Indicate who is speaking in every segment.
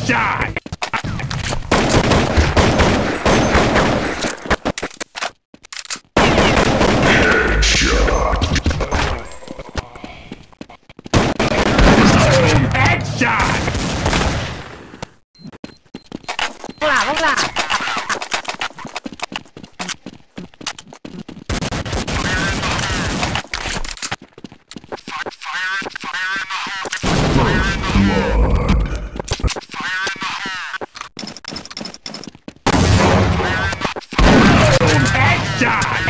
Speaker 1: Headshot! Headshot!
Speaker 2: Vamos lá!
Speaker 1: Headshot!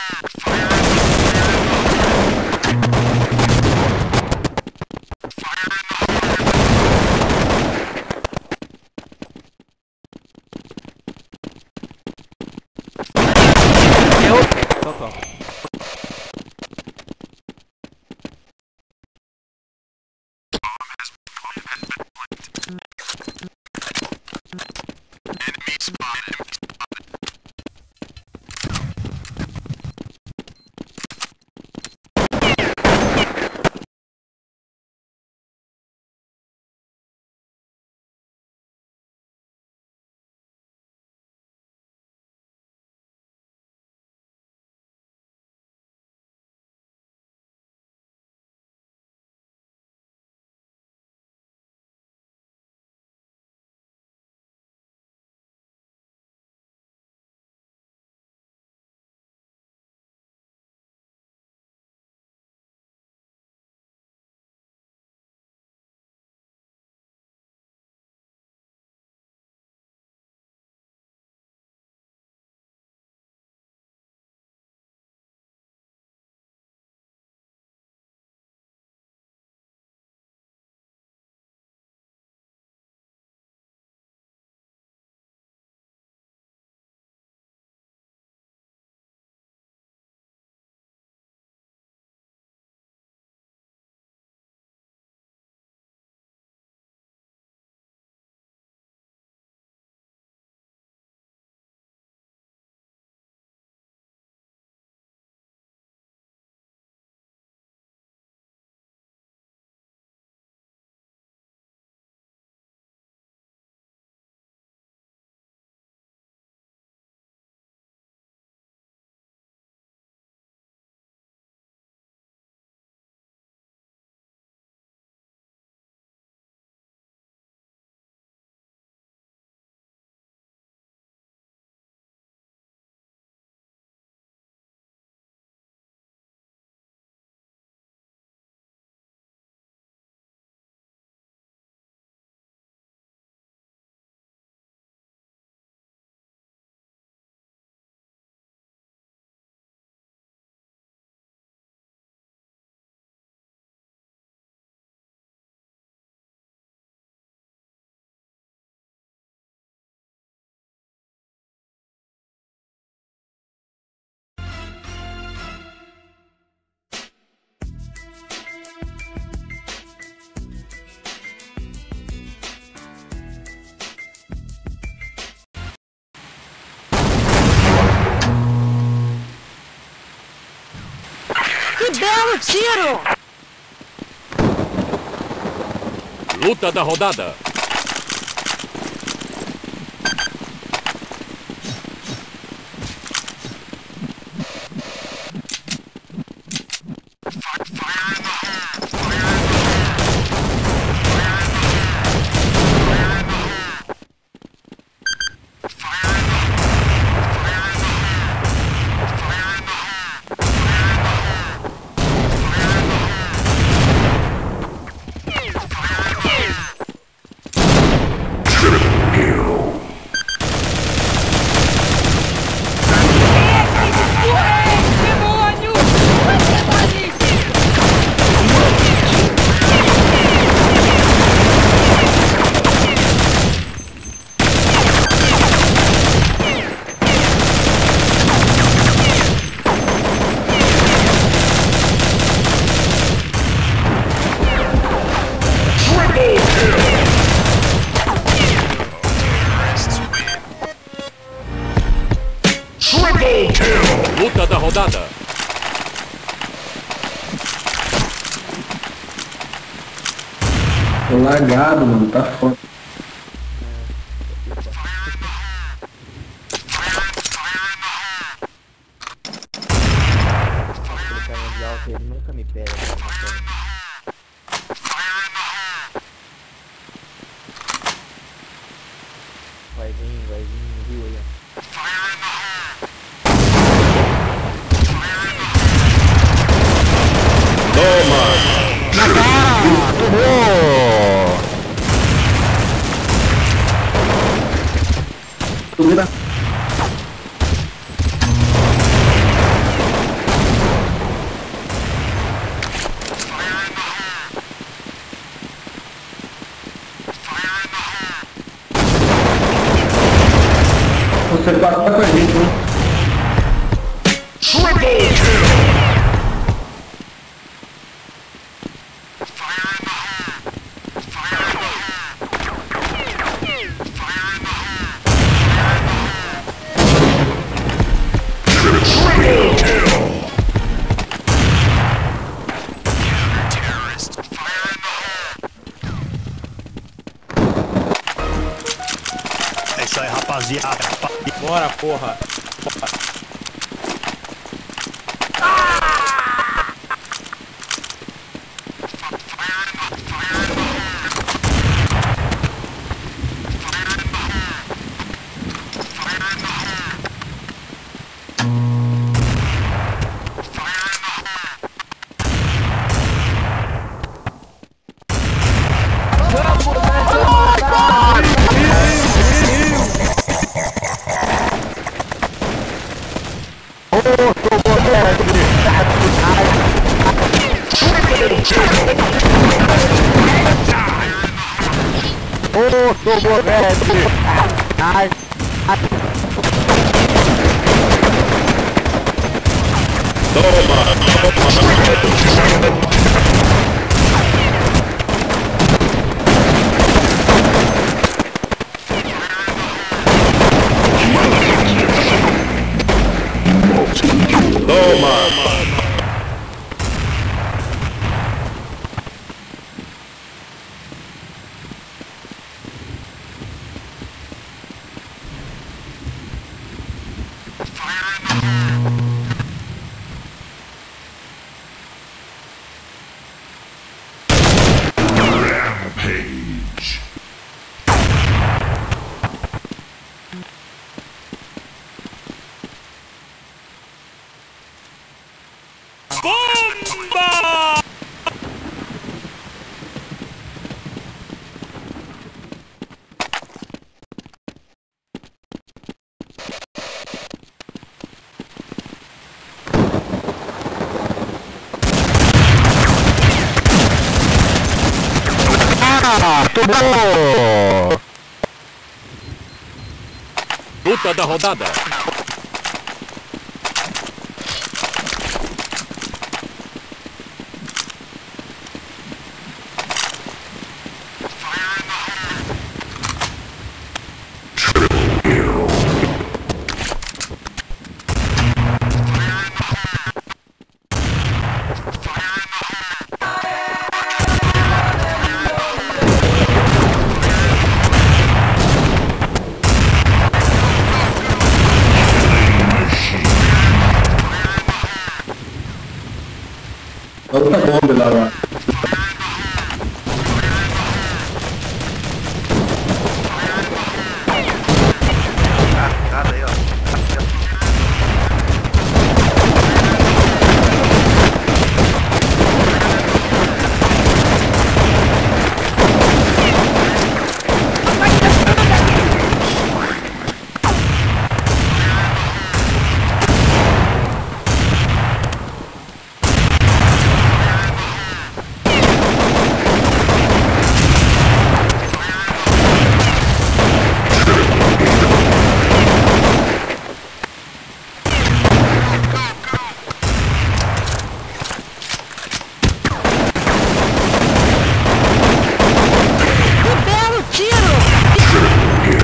Speaker 2: Que belo tiro!
Speaker 3: Luta da rodada. Luta da rodada.
Speaker 4: Tô lagado, mano, tá foda.
Speaker 1: Vai vir no rio aí, ó.
Speaker 2: Na cara! Tomou!
Speaker 4: Dúvida. O C4 tá com a gente, né?
Speaker 5: É isso aí, rapaziada.
Speaker 1: Bora, porra!
Speaker 2: Ô, tomou, velho! Ai! Ah, tomou!
Speaker 3: Luta da rodada.
Speaker 4: Outra bomba lá, lá.
Speaker 5: Nada aí, ó.
Speaker 2: Que belo tiro!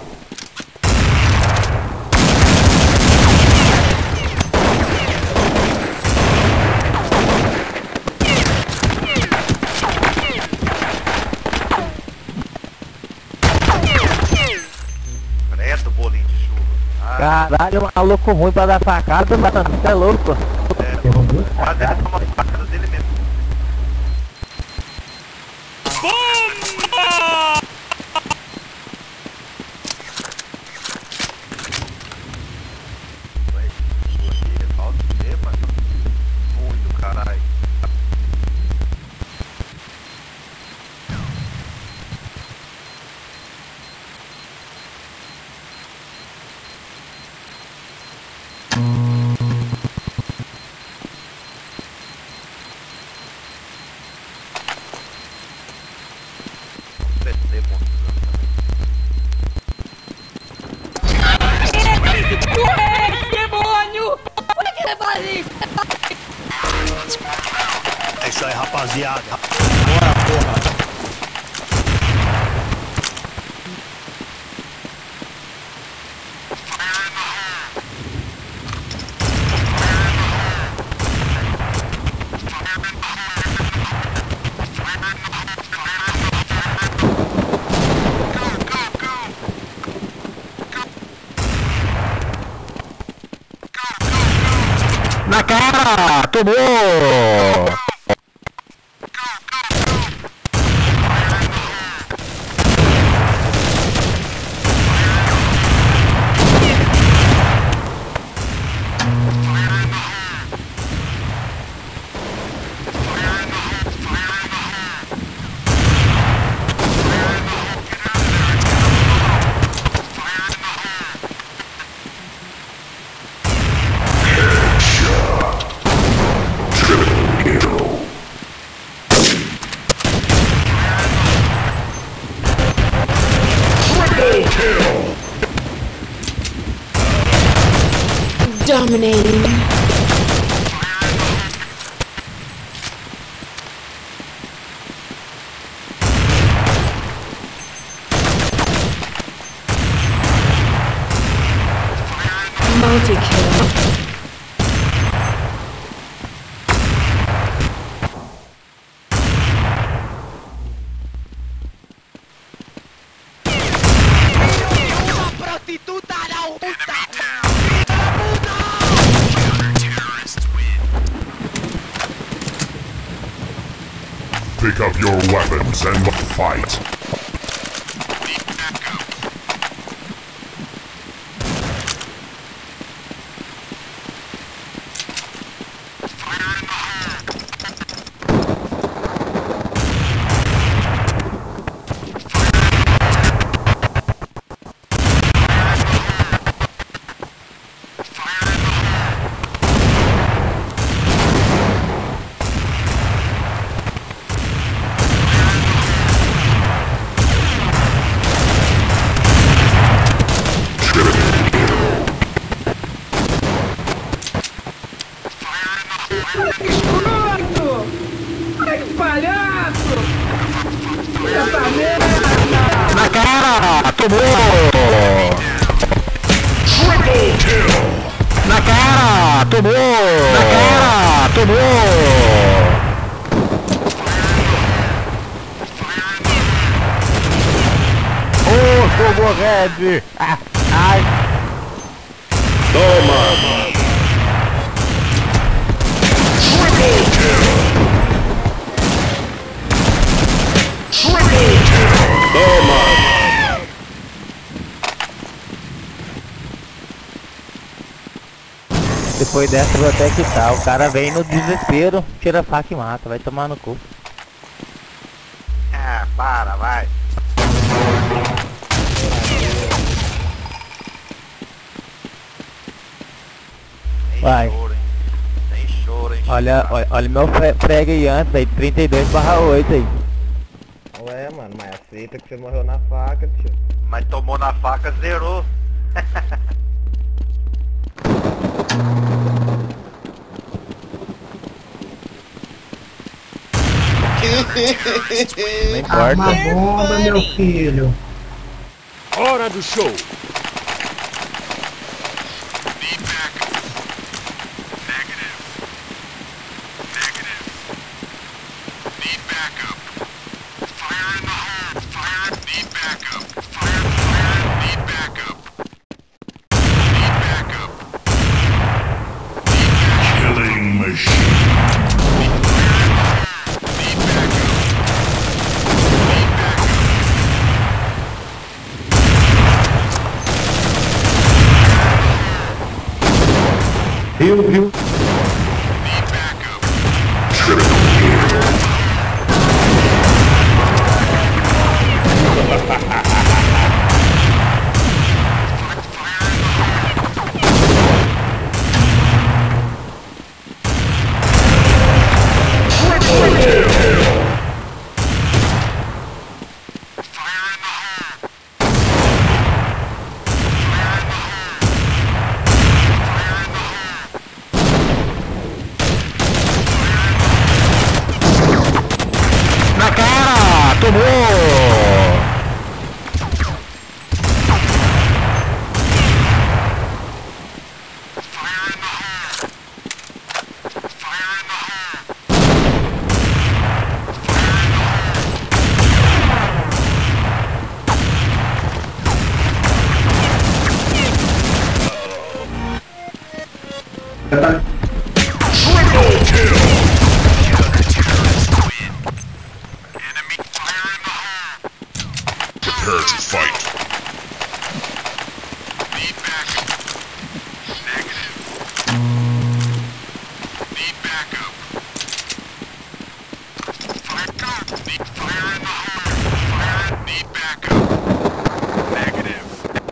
Speaker 5: Preto, bolinho de chuva.
Speaker 2: Caralho, maluco ruim pra dar facada, mano. Você é louco.
Speaker 5: Quase ele toma a facada dele mesmo. rapaziada.
Speaker 1: Bora, porra.
Speaker 2: Na cara! Tomou!
Speaker 6: Dominating. Multi-kill.
Speaker 3: Pick up your weapons and fight.
Speaker 2: Na cara! Tomou! Na cara! Tomou! Na cara! Tomou! Oh, tomou red! Ah, ai!
Speaker 3: Toma!
Speaker 2: Depois dessa eu vou até quitar. O cara vem no desespero, tira a faca e mata. Vai tomar no cu.
Speaker 5: Ah, para, vai. Nem
Speaker 2: Vai.
Speaker 5: choro, hein? Nem choro, hein?
Speaker 2: Olha meu frag aí antes, aí 32/8 aí.
Speaker 1: Ué, mano, mas aceita que você morreu na faca, tio.
Speaker 5: Mas tomou na faca, zerou.
Speaker 2: Não importa.
Speaker 4: bomba, meu filho.
Speaker 3: Hora do show! Killing machine.
Speaker 4: Já tá.
Speaker 3: Prepare to fight. Need backup. Negative. Need backup. Fire, go. Need fire in the hole. Fire, need backup. Negative.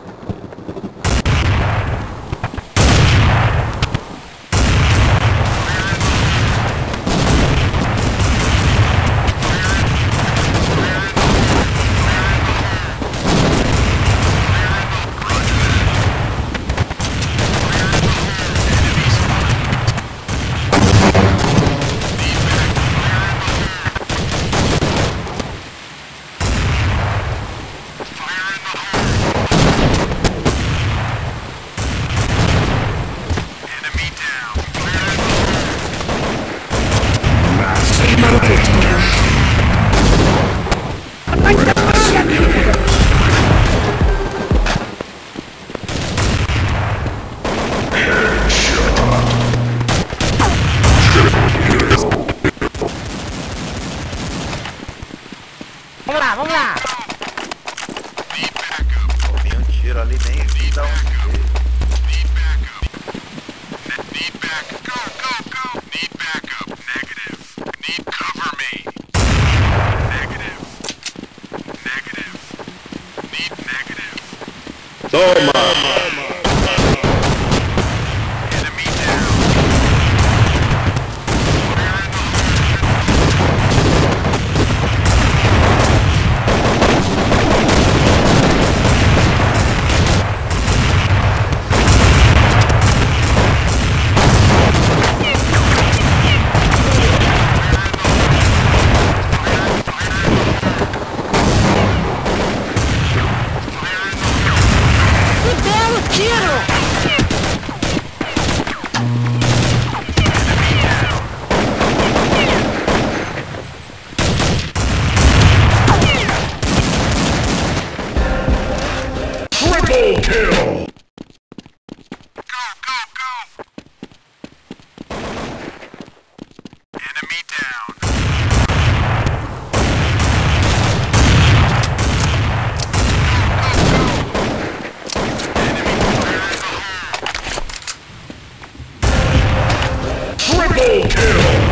Speaker 2: Vamos lá, vamos lá!
Speaker 5: Vi um tiro ali, nem vi da onde veio.
Speaker 3: Need backup. Need backup. Go, go, go. Need backup. Negative. Need cover me. Negative. Negative. Need negative. Toma! Enemy down. Fire in the
Speaker 2: Que belo tiro!
Speaker 3: triple kill! Go, go, go! Enemy down. Triple kill!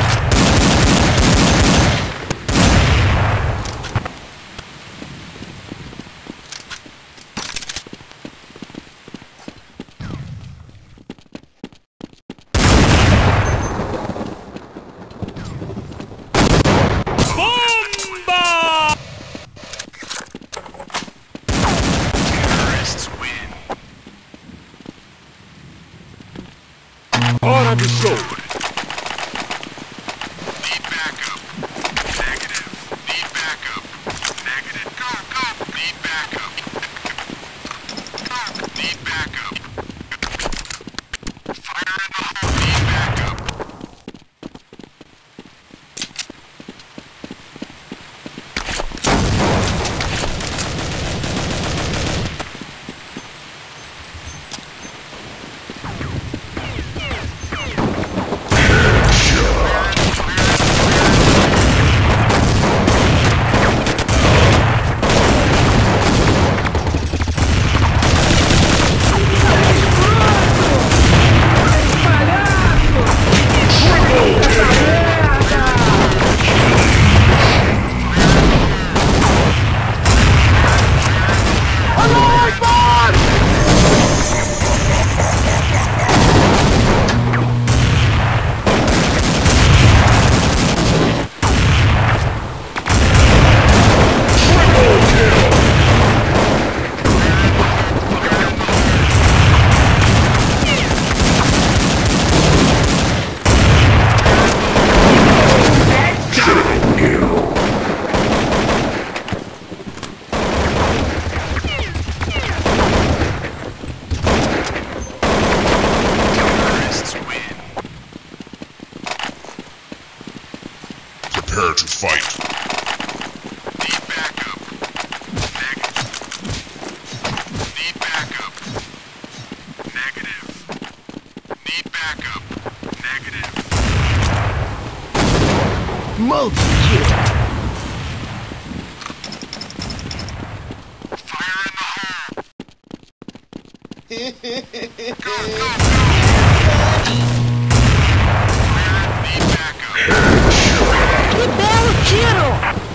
Speaker 6: Que belo tiro!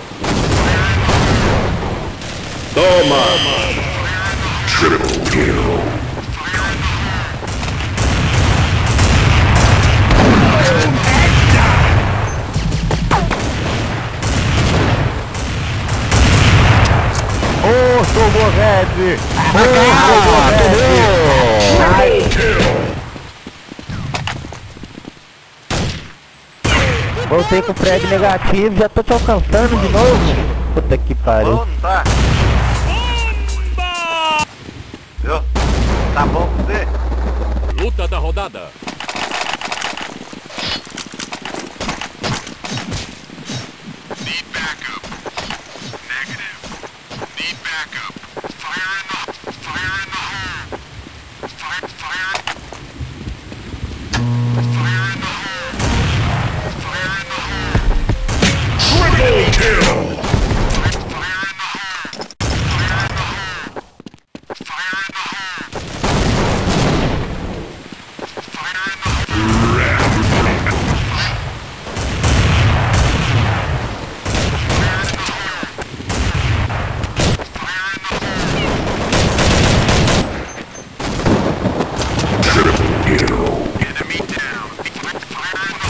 Speaker 2: Ô, Turbo Red! Voltei com o Fred negativo, já tô te alcançando de novo. Puta que pariu.
Speaker 5: Bom, tá? Viu? Tá bom com você?
Speaker 7: Luta da rodada.
Speaker 3: Need backup. Negative. Need backup. Fire in the hole. Fire in the hole. Fire in the hole. Fire in the hole. Triple kill. Fire in the hole. Fire in the hole. Fire in the hole. Fire in the enemy down. Fire in the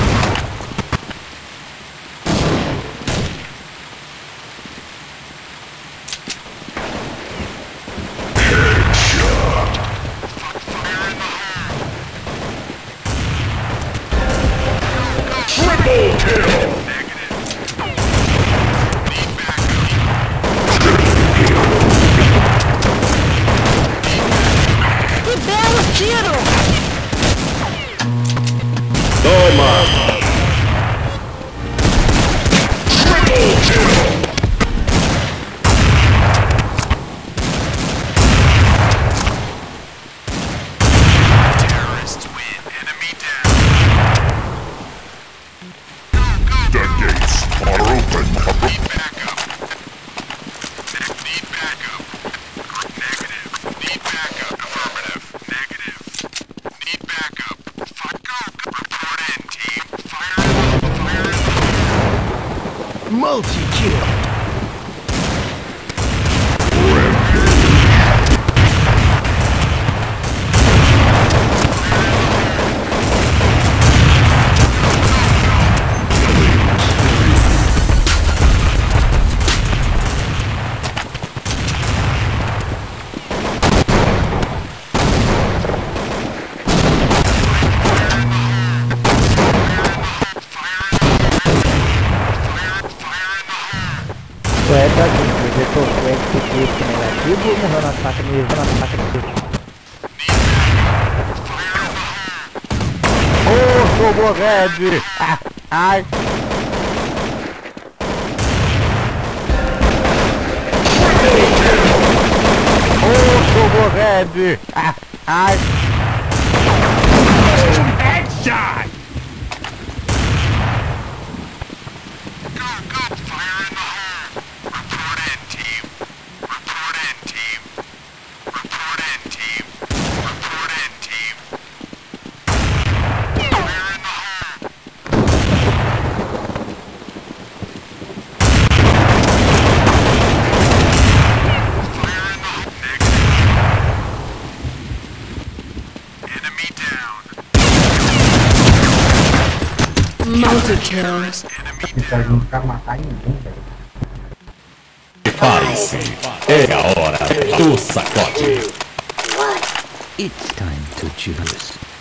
Speaker 6: Que belo tiro!
Speaker 3: terrorists win. Enemy down. The gates are open. Need backup. Need backup. Negative. Need backup. Affirmative. Negative. Need backup. Go. Report in, team. Fire in the hole. Fire in the hole.
Speaker 4: Multi-kill.
Speaker 2: É, tá aqui, eu tô com esse negativo ou morreu na faca mesmo, na faca do chute. Ô, Turbo Red! Ah, ai! Ô, Turbo Red! Ah, ai!
Speaker 3: Headshot! Go. Fire in the hole. Report in, team. Report in, team. Report in, team. Report in, team. Fire in the hole. Fire in the hole. Negative. Enemy down.
Speaker 6: Multi-kill.
Speaker 3: Enemy
Speaker 4: Isso aí não ficar matar ninguém, velho.
Speaker 7: Prepare-se. É a hora do sacode.
Speaker 8: It's time to choose.